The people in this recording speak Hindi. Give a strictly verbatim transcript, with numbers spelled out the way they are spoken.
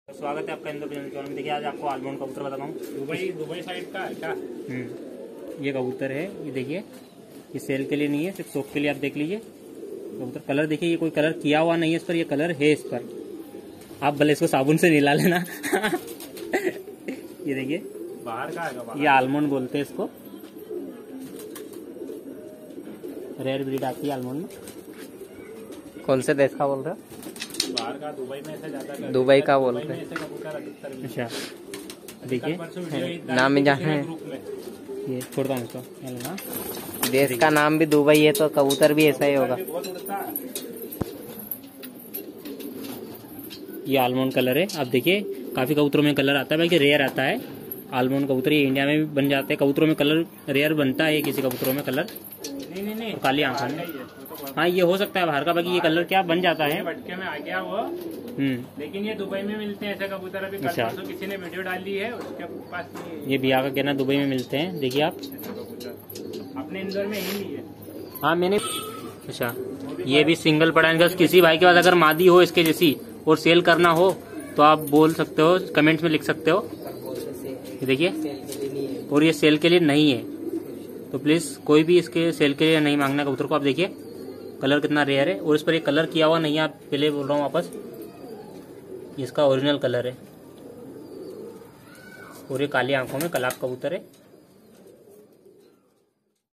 स्वागत है आपका इंदौर चैनल में। देखिए आज आपको आलमंड कबूतर बताता हूँ। दुबई दुबई साइड का है क्या? हम्म ये कबूतर है, ये देखिए, ये सेल के लिए नहीं है, सिर्फ शौक के लिए। आप देख लीजिए कबूतर, कलर देखिए, ये कोई कलर किया हुआ नहीं है इस पर, ये कलर है इस पर। आप भले इसको साबुन से नहला लेना। ये देखिए, बाहर का है, ये आलमंड बोलते हैं इसको, रेयर ब्रीड आती है आलमंड में। कौन से देश का बोल रहे हो? बाहर का, दुबई में ऐसा ज्यादा, दुबई का बोल रहे हैं। अच्छा देखिए, नाम में जहाँ है, ये छोड़ता हूँ इसको ना। देश का नाम भी दुबई है तो कबूतर भी ऐसा ही होगा। ये आलमंड कलर है। आप देखिए, काफी कबूतरों में कलर आता है, बल्कि रेयर आता है आलमंड कबूतर। ये इंडिया में भी बन जाते हैं कबूतरों में, कलर रेयर बनता है किसी कबूतरों में कलर। नहीं नहीं नहीं, काली आंखों में, हाँ ये हो सकता है बाहर का, बाकी ये कलर क्या बन जाता है। भटके में आ गया वो, हम्म लेकिन ये दुबई में मिलते हैं ऐसे कबूतर। अभी कल अच्छा। परसों किसी ने वीडियो डाली है, उसके पास नहीं है ये बिया का कहना, दुबई में मिलते हैं। देखिए आप, ऐसे कबूतर अपने इंदौर में ही नहीं है। हाँ मैंने, अच्छा ये भी सिंगल पड़ा है। किसी भाई के पास अगर मादी हो इसके जैसी और सेल करना हो तो आप बोल सकते हो, कमेंट्स में लिख सकते हो। ये देखिए, और ये सेल के लिए नहीं है, तो प्लीज कोई भी इसके सेल के लिए नहीं मांगना कबूतर को। आप देखिए कलर कितना रेयर है, और इस पर ये कलर किया हुआ नहीं है। आप पहले बोल रहा हूँ वापस, इसका ओरिजिनल कलर है, और ये काली आंखों में कलाक कबूतर है।